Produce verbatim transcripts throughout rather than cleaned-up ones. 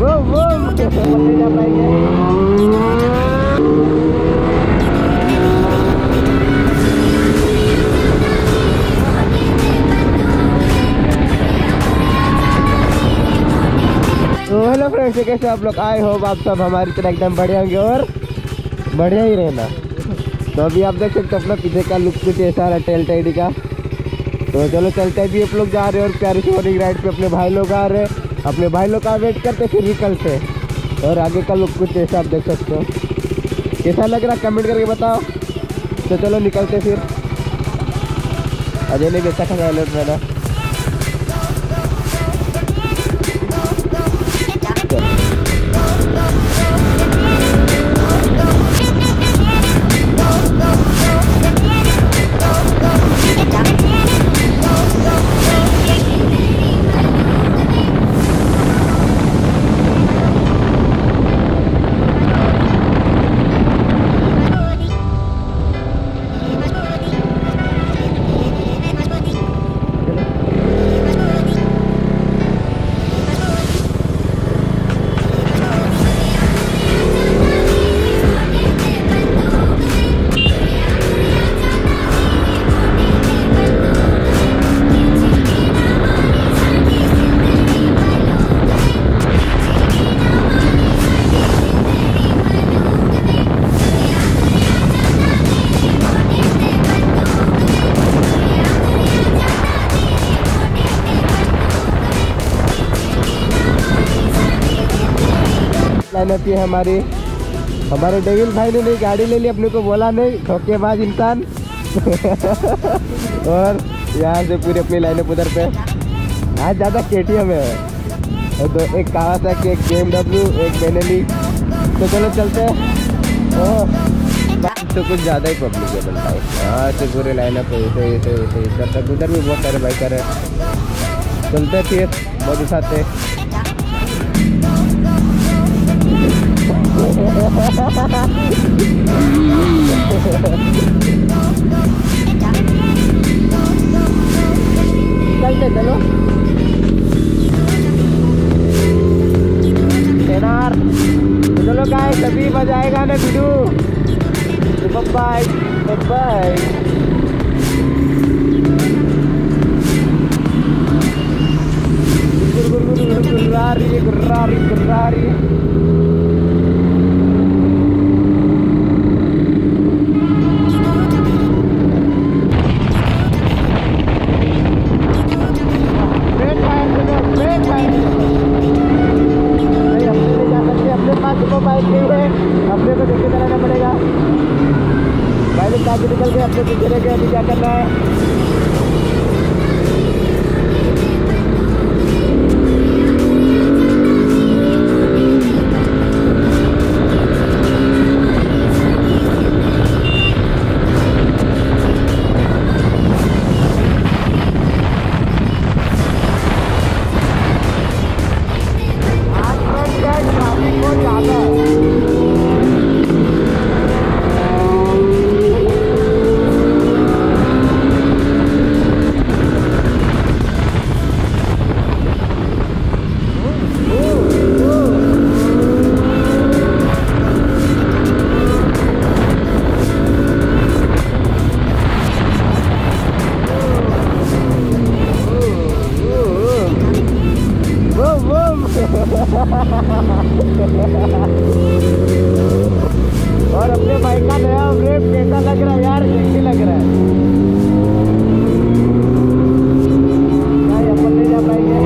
वो वो नहीं जा पाएंगे। तो हेलो फ्रेंड्स, कैसे आप लोग? आई होप आप सब हमारी तरह एकदम बढ़िया होंगे और बढ़िया ही रहना। तो अभी आप देख सकते हो अपना पीछे का लुक कुछ ऐसा रहा टेल टाइडी का। तो चलो चलते हैं, भी आप लोग जा रहे हैं और प्यारी सी मॉर्निंग राइड पे अपने भाई लोग आ रहे हैं। अपने भाई लोग का वेट करते फिर निकलते और आगे का लुक कुछ ऐसा आप देख सकते हो। कैसा लग रहा कमेंट करके बताओ। तो चलो निकलते फिर। अजय ने भी अच्छा खाना अलर्ट मैंने लाइनअप है हमारी। हमारे डेविल भाई ने नई गाड़ी ले ली, अपने को बोला नहीं, धोखेबाज इंसान। और यहाँ से पूरी अपनी लाइनअप उधर पे। आज ज़्यादा केटीएम है और तो एक कावासाकी, एक बीएमडब्ल्यू, एक बेनेली। तो चलो चलते हैं। तो कुछ ज़्यादा ही पब्लिक है बनता है। यहाँ से पूरे लाइनअप है ऐसे ऐसे ऐसे इधर तक। उधर भी बहुत सारे बाइकर है। चलते फिर बहुत उठाते। चलते चलो केनार। तो चलो गाइस, सभी मजा आएगा ना वीडियो। Bye bye. गुर्रारी गुर्रारी गुर्रारी। अपने को देखे चलाना पड़ेगा। भाई लोग काफी निकल गए, अपने पीछे रह गए। अभी क्या करना है? और अपने बाइक का नया ब्रेक कैसा लग रहा है यार? कैसे लग रहा है? नहीं अपन नहीं जा पाएंगे।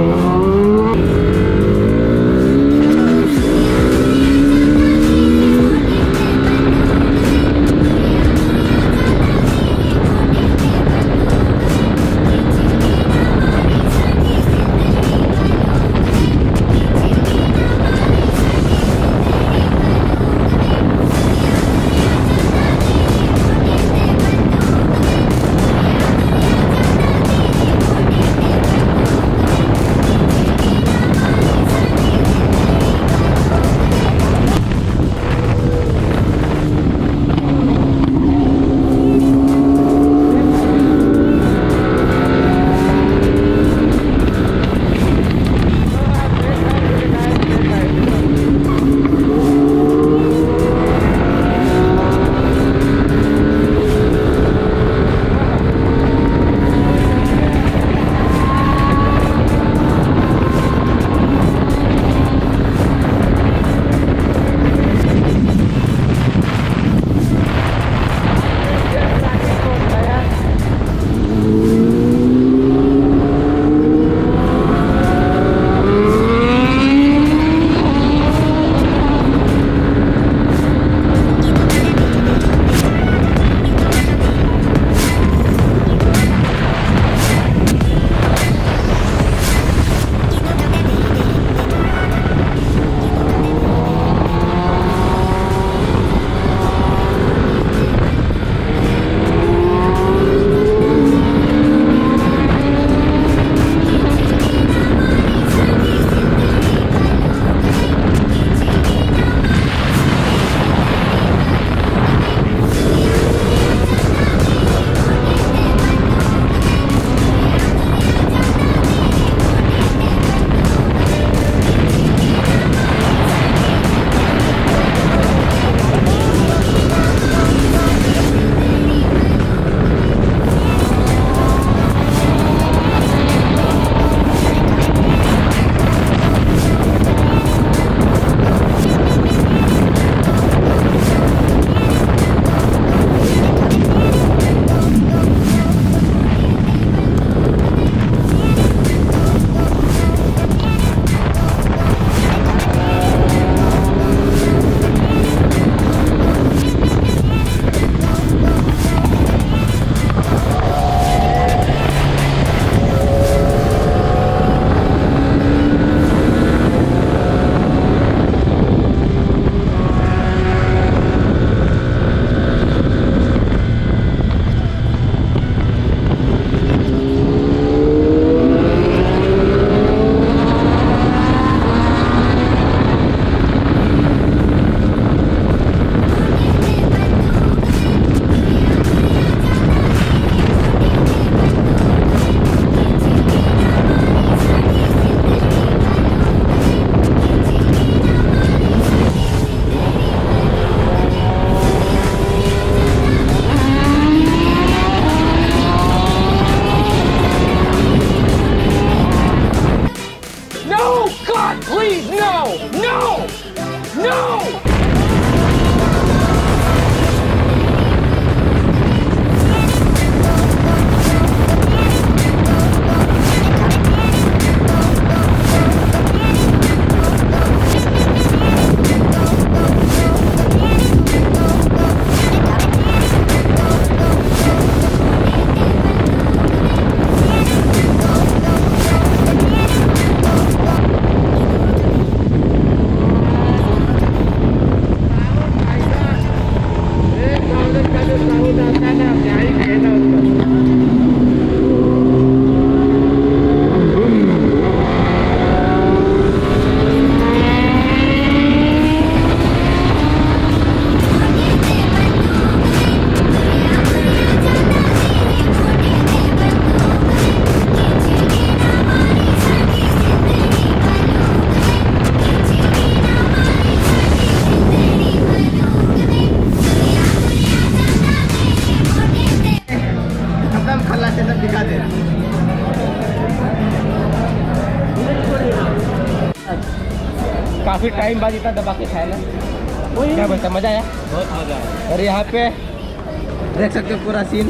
काफी टाइम बाद इतना दबा के खाया ना, क्या बोलता, मजा आया? बहुत मजा आया। और यहाँ पे देख सकते हो पूरा सीन।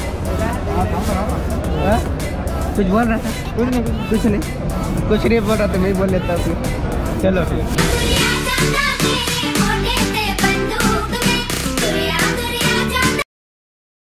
हाँ? कुछ बोल रहा था? कुछ नहीं कुछ नहीं कुछ नहीं बोल रहा था, मैं ही बोल लेता हूँ फिर। चलो फिर।